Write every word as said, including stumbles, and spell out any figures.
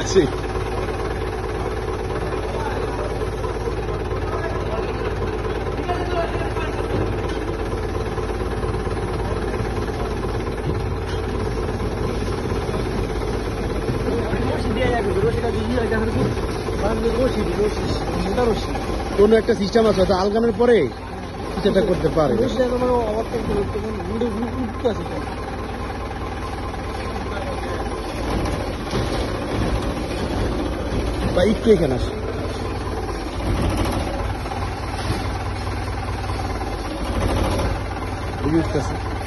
যাচ্ছে। কোন একটা সিস্টেম আছে হয়তো আলগানোর পরে কিছুটা করতে পারে। বা একটু এখানে আসে বুঝতে